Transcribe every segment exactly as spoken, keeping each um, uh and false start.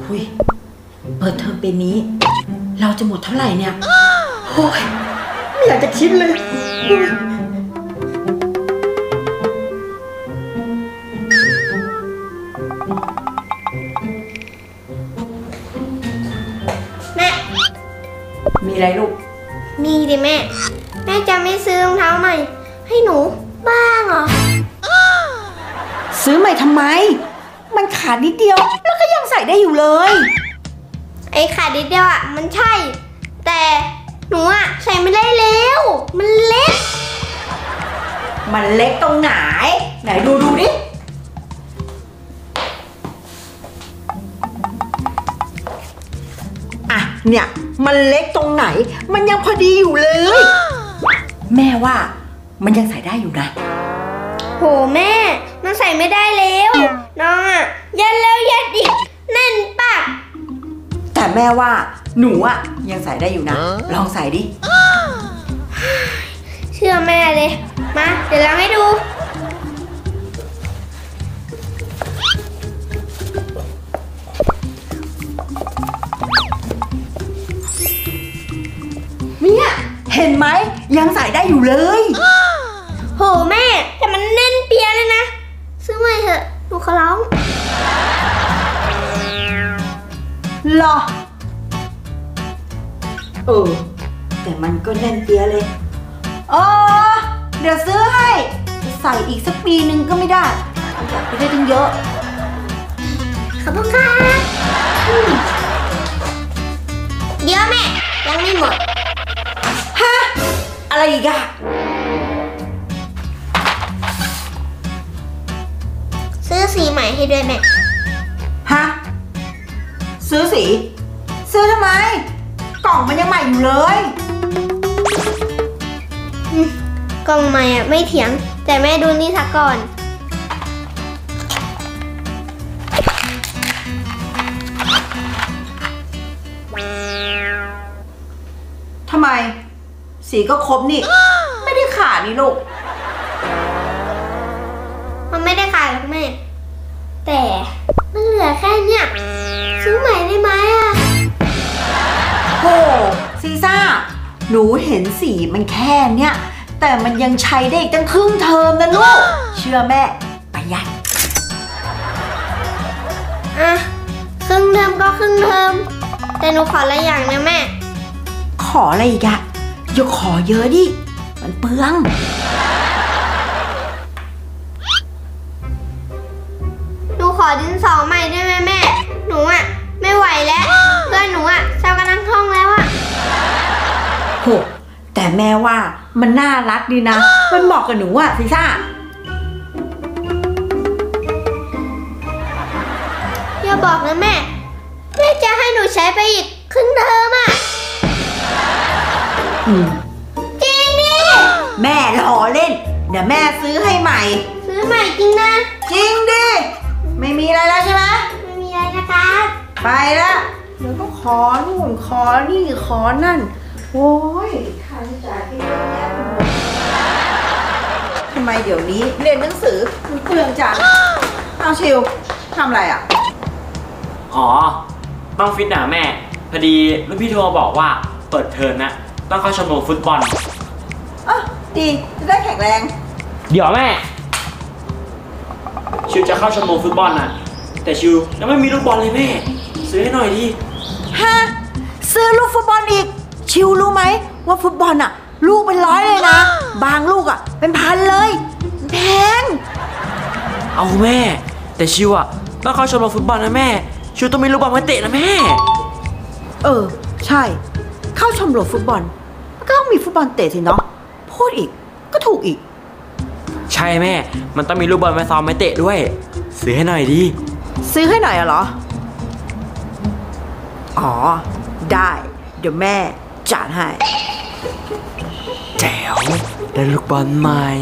หุยเปิดเทอมปีนี้เราจะหมดเท่าไหร่เนี่ยโอ้ยไม่อยากจะคิดเลยแม่มีอะไรลูกมีดิแม่แม่จะไม่ซื้อรองเท้าใหม่ให้หนูบ้างเหรอซื้อใหม่ทำไมมันขาดนิดเดียวแล้วก็ยังใส่ได้อยู่เลยไอ้ขาดนิดเดียวอ่ะมันใช่แต่หนูอ่ะใส่ไม่ได้แล้วมันเล็กมันเล็กตรงไหนไหนดูดูดิอ่ะเนี่ยมันเล็กตรงไหนมันยังพอดีอยู่เลยแม่ว่ามันยังใส่ได้อยู่นะโหแม่มันใส่ไม่ได้แล้วน้องอ่ะยัดแล้วยัดอีกแน่นปากแต่แม่ว่าหนูอ่ะยังใส่ได้อยู่นะลองใส่ดิเชื่อแม่เลยมาเดี๋ยวเราให้ดูเนี่ยเห็นไหมยังใส่ได้อยู่เลยโหแม่แต่มันแน่นเปียเลยนะซื้อใหม่เถอะหนูขอร้องหรอเออแต่มันก็แน่นเปียเลยเออเดี๋ยวซื้อให้จะใส่อีกสักปีนึงก็ไม่ได้อยากไปได้ตั้งเยอะขอบคุณค่ะเดี๋ยวแม่ยังไม่หมดฮะอะไรอีกอะซื้อสีใหม่ให้ด้วยแม่ฮะซื้อสีซื้อทำไมกล่องมันยังใหม่อยู่เลยกล่องใหม่อ่ะไม่เถียงแต่แม่ดูนี่ซะก่อนทำไมสีก็ครบนี่ไม่ได้ขาดนี่ลูกมันไม่ได้ขาดหรอกแม่แต่มันเหลือแค่เนี้ยซื้อใหม่ได้ไหมอ่ะโหซีซ่าหนูเห็นสีมันแค่เนี้ยแต่มันยังใช้ได้อีกตั้งครึ่งเทอมนะลูกเชื่อแม่ประหยัดอ่ะครึ่งเทอมก็ครึ่งเทอมแต่หนูขออะไรอย่างนะแม่ขออะไรอีกอะอย่าขอเยอะดิมันเปลืองหนูขอดินสอใหม่ได้ไหมแม่หนูอ่ะไม่ไหวแล้วเพื่อนหนูอ่ะเศร้ากันทั้งห้องแล้วอ่ะโหแต่แม่ว่ามันน่ารักดีนะมันเหมาะกับหนูอะซีซ่าอย่าบอกนะแม่แม่จะให้หนูใช้ไปอีกครึ่งเทอมอ่ะจริงดิแม่ล้อเล่นเดี๋ยวแม่ซื้อให้ใหม่ซื้อใหม่จริงนะจริงดิไม่มีอะไรแล้วใช่ไหมไม่มีอะไรนะคะไปแล้วเดี๋ยวก็ขอนู่นขอนี่ขอนั่นโอ้ยค่าใช้จ่ายที่เยอะแยะไปหมดทำไมเดี๋ยวนี้เรียนหนังสือมันเปลืองจังเอาชิวทำอะไรอ่ะอ๋อต้องฟิตหนาแม่พอดีลูกพี่โทรบอกว่าเปิดเทอมนะต้องเข้าชมรมฟุตบอลอ่ะดีจะได้แข็งแรงเดี๋ยวแม่ชิวจะเข้าชมรมฟุตบอลน่ะแต่ชิวยังไม่มีลูกบอลเลยแม่ซื้อให้หน่อยดิฮะซื้อลูกฟุตบอลอีกชิวรู้ไหมว่าฟุตบอลอ่ะลูกเป็นร้อยเลยนะบางลูกอ่ะเป็นพันเลยแพงเอาแม่แต่ชิวอ่ะต้องเข้าชมรมฟุตบอลนะแม่ชิวต้องมีลูกบอลมาเตะนะแม่เออใช่เข้าชมรมฟุตบอลก็ต้องมีฟุตบอลเตะสิเนาะพูดอีกก็ถูกอีกใช่แม่มันต้องมีลูกบอลมาซ้อมมาเตะด้วยซื้อให้หน่อยดิซื้อให้หน่อยอะเหรออ๋อได้เดี๋ยวแม่จัดให้แจ๋วได้ลูกบอลใหม่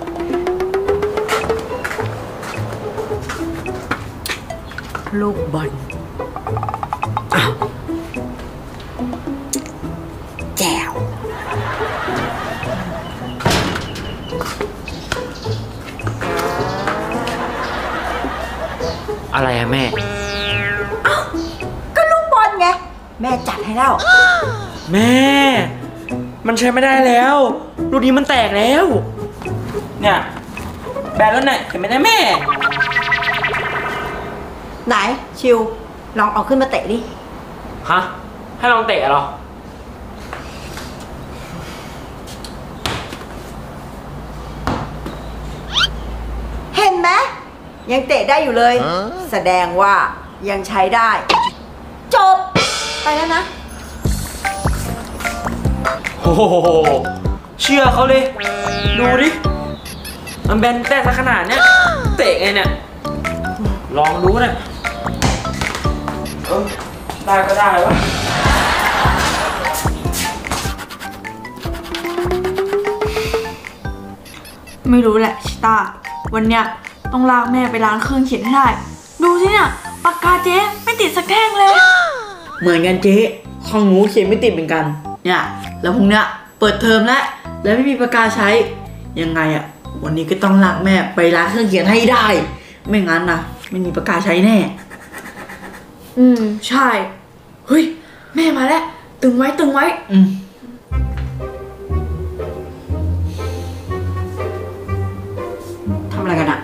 ลูกบอลอ้าวแจ๋วอะไรอะแม่อ้าวแม่จัดให้แล้วแม่ มันใช้ไม่ได้แล้วลูกนี้มันแตกแล้ว เนี่ยแบนแล้วเนี่ยเห็นไหมนะแม่ไหนชิวลองเอาขึ้นมาเตะดิฮะ ให้ลองเตะเหรอเห็นไหมยังเตะได้อยู่เลย แสดงว่ายังใช้ได้ จบ ไปแล้วนะโอ้โหเชื่อเขาเลย ดูดิ มันแบนแต่ซะขนาดเนี้ยเตะไงเนี่ย ลองดูเนี่ยเออได้ก็ได้วะไม่รู้แหละชิต้าวันเนี้ยต้องลากแม่ไปร้านเครื่องเขียนให้ได้ดูสิเนี่ยปากกาเจ๊ไม่ติดสักแท่งเลยเหมือนกันเจ๊ของหนูเขียนไม่ติดเหมือนกันเนี่ยแล้วพรุ่งเนี้ยเปิดเทอมแล้วแล้วไม่มีปากกาใช้ยังไงอะวันนี้ก็ต้องลากแม่ไปร้านเครื่องเขียนให้ได้ ไม่งั้นนะไม่มีปากกาใช้แน่อืมใช่เฮ้ยแม่มาแล้วตึงไว้ตึงไว้อืมทำอะไรกันอะ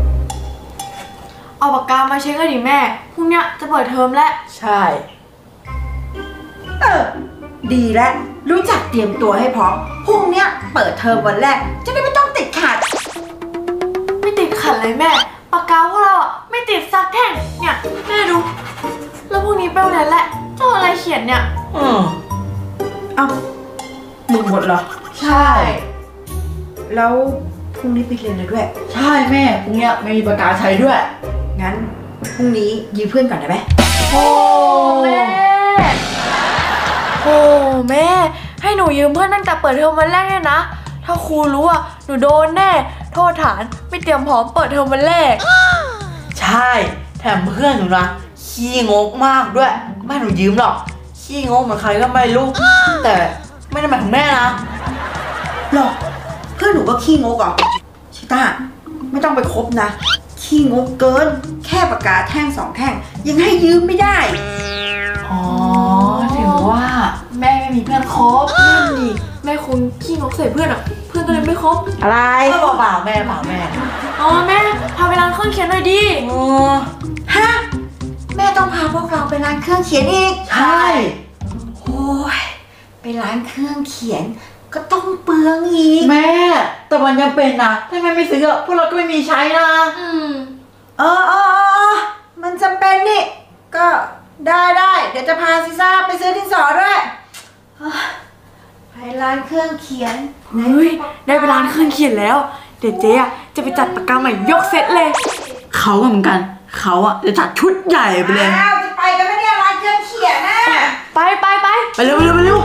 เอาปากกามาเช็คกันดิแม่พรุ่งเนี้ยจะเปิดเทอมแล้วใช่เออ ดีแล้วรู้จักเตรียมตัวให้พร้อมพรุ่งเนี้ยเปิดเทอมวันแรก จะได้ไม่ต้องติดขัดไม่ติดขัดเลยแม่ปากกาพวกเราอะไม่ติดสักแท่งเนี่ยแม่ดูแล้วพรุ่งนี้ไปโรงเรียนแหละเจ้าอะไรเขียนเนี่ยอืมเอ้าหนึ่งหมดเหรอใช่แล้วพรุ่งนี้ไปเรียนเลยด้วยใช่แม่พรุ่งเนี้ยไม่มีปากกาใช้ด้วยงั้นพรุ่งนี้ยืมเพื่อนก่อนได้ไหมโอ้แม่โอ้แม่ให้หนูยืมเพื่อนตั้งแต่เปิดเทอมวันแรกเนี่ยนะถ้าครูรู้อ่ะหนูโดนแน่โทษฐานไม่เตรียมพร้อมเปิดเทอมวันแรกใช่แถมเพื่อนหนูนะขี้งกมากด้วยไม่ให้หนูยืมหรอกขี้งกเหมือนใครก็ไม่รู้ แต่ไม่ได้หมายถึงแม่นะหรอเพื่อนหนูก็ขี้งกเหรอชิต้าไม่ต้องไปคบนะ ขี้งกเกิน แค่ปากกาแท่งสองแท่งยังให้ยืมไม่ได้อ๋อถึงว่าแม่ไม่มีเพื่อนคบนั่นดิแม่คงขี้งกใส่เพื่อนอ่ะเพื่อนก็เลยไม่คบอะไรเออเปล่าแม่เปล่าแม่อ๋อแม่พาไปร้านเครื่องเขียนหน่อยดิโอ้ฮะแม่ต้องพาพวกเราไปร้านเครื่องเขียนอีกใช่โอ้ยไปร้านเครื่องเขียนก็ต้องเปลืองอีกแม่แต่มันยังเป็นนะถ้าแม่ไม่ซื้อพวกเราก็ไม่มีใช้นะอืมเออเออเออมันจำเป็นนี่ก็ได้ได้เดี๋ยวจะพาซิซ่าไปซื้อดินสอด้วยเฮ้ยไปร้านเครื่องเขียนเฮ้ยได้ไปร้านเครื่องเขียนแล้วเดี๋ยวเจ๊อะจะไปจัดปากกาใหม่ยกเซตเลยเขาก็เหมือนกันเขาอะจะจัดชุดใหญ่ไปเลยอ้าวจะไปกันไหมเนี่ยร้านเครื่องเขียนน่ะไปไปไปไปเร็วไปเร็วไปเร็ว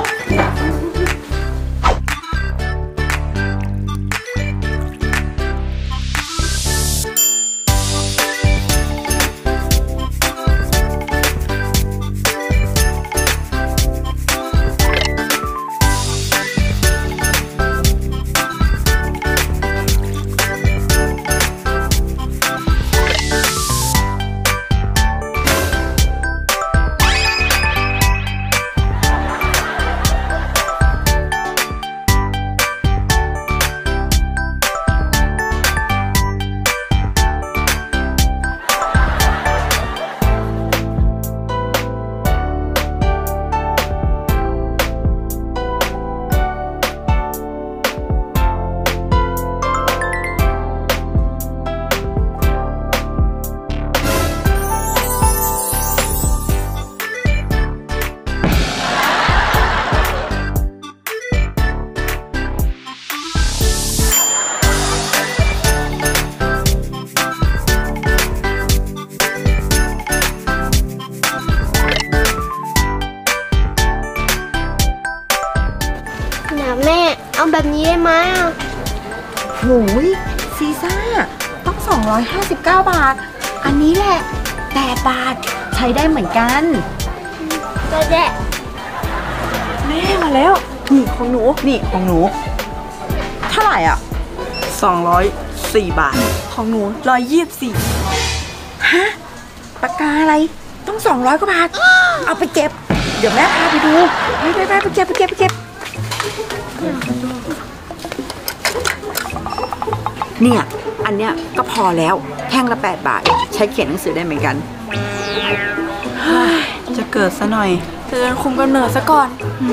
นะแม่เอาแบบนี้ได้ไหมอ่ะโหยซีซ่าต้องสองร้อยห้าสิบเก้าบาท อันนี้แหละแปดบาทใช้ได้เหมือนกันก็ได้แม่มาแล้วนี่ของหนูนี่ของหนูเท่าไหร่อ่ะสองร้อยสี่บาทของหนูร้อยยี่สิบสี่ฮะปากกาอะไรต้องสองร้อยกว่าบาท เอาไปเก็บเดี๋ยวแม่พาไปดูไปไปไปไปเก็บไปเก็บไปเก็บเนี่ยอันเนี้ยก็พอแล้วแท่งละแปดบาทใช้เขียนหนังสือได้เหมือนกันจะเกิดซะหน่อยเตือนคุมกำเนิดซะก่อน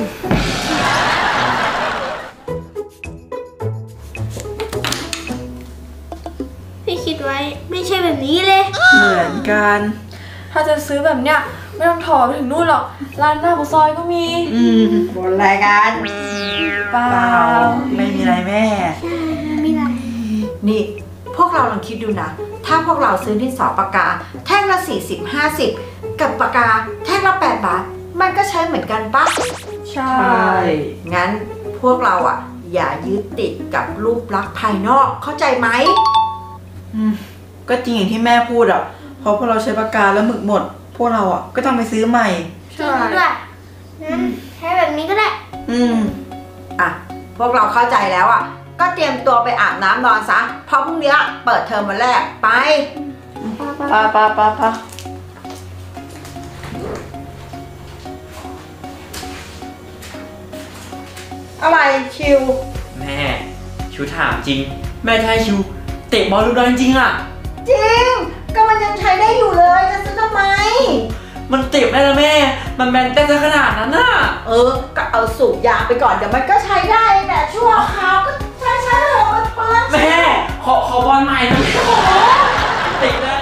พี่คิดไว้ไม่ใช่แบบนี้เลยเหมือนกันถ้าจะซื้อแบบเนี้ยไม่ต้องถอไปถึงนู่นหรอก ร้านหน้าปากซอยก็มีอืมบนรายการเปล่าไม่มีอะไรแม่มีอะไรนี่พวกเราลองคิดดูนะถ้าพวกเราซื้อดินสอปากกาแท่งละสี่สิบห้าสิบกับปากกาแท่งละแปดบาทมันก็ใช้เหมือนกันปะใช่งั้นพวกเราอ่ะอย่ายึดติดกับรูปลักษณ์ภายนอกเข้าใจไหมอืมก็จริงอย่างที่แม่พูดอ่ะเพราะพวกเราใช้ปากกาแล้วหมึกหมด พวกเราอ่ะก็ต้องไปซื้อใหม่จริงด้วยงั้นใช้แบบนี้ก็ได้อืมอ่ะพวกเราเข้าใจแล้วอ่ะก็เตรียมตัวไปอาบน้ำนอนซะเพราะพรุ่งนี้เปิดเทอมวันแรกไปปาปาปาปาอะไรชิวแม่ชิวถามจริง แม่จะให้ชิวเตะบอลลูกดอนจริงอ่ะจริงก็มันยังใช้ได้อยู่เลยจะซื้อทำไมมันเตะได้นะแม่ มันแบนเต้นซะขนาดนั้นน่ะเออก็เอาสูบยางไปก่อนเดี๋ยวมันก็ใช้ได้แหละชั่วคราวก็ใช้ใช้เถอะมันเปลืองแม่ ขอขอบอลใหม่นะแม่เตะได้